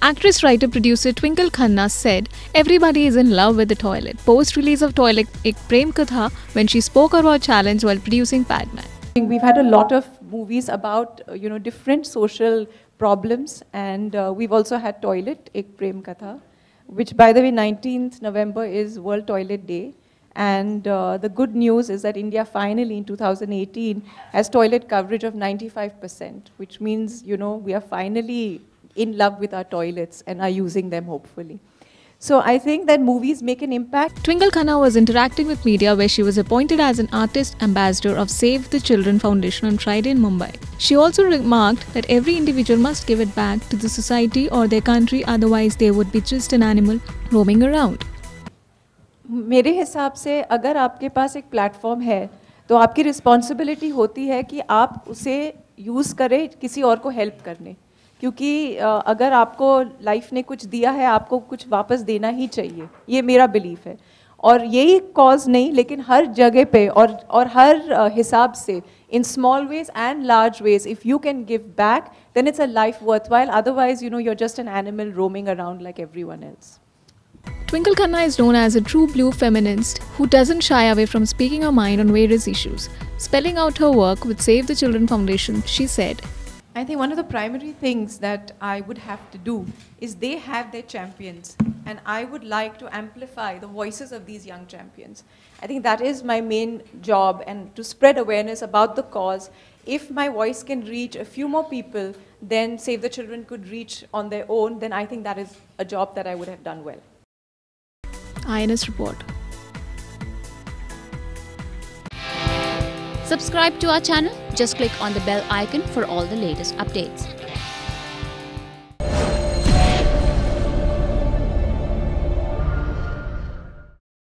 Actress, writer, producer Twinkle Khanna said everybody is in love with the toilet post-release of Toilet Ek Prem Katha when she spoke about challenge while producing Padman. We've had a lot of movies about different social problems, and we've also had Toilet Ek Prem Katha, which, by the way, 19th November is World Toilet Day. And the good news is that India finally in 2018 has toilet coverage of 95%, which means we are finally in love with our toilets and are using them, hopefully. So I think that movies make an impact. Twinkle Khanna was interacting with media where she was appointed as an artist ambassador of Save the Children Foundation on Friday in Mumbai. She also remarked that every individual must give it back to the society or their country, otherwise they would be just an animal roaming around. मेरे हिसाब से अगर आपके पास एक platform है तो आपकी responsibility होती है कि आप उसे यूज़ करें किसी और को हेल्प करने, क्योंकि अगर आपको लाइफ ने कुछ दिया है आपको कुछ वापस देना ही चाहिए, ये मेरा बिलीफ है. और यही कॉज नहीं लेकिन हर जगह पे और हर हिसाब से in small ways and large ways, if you can give back, then it's a life worthwhile. Otherwise, you're just an animal roaming around like everyone else. Twinkle Khanna is known as a true blue feminist who doesn't shy away from speaking her mind on various issues. Spelling out her work with Save the Children Foundation, she said, I think one of the primary things that I would have to do is they have their champions, and I would like to amplify the voices of these young champions. I think that is my main job, and to spread awareness about the cause. If my voice can reach a few more people than Save the Children could reach on their own, then I think that is a job that I would have done well. INS Report. Subscribe to our channel. Just click on the bell icon for all the latest updates.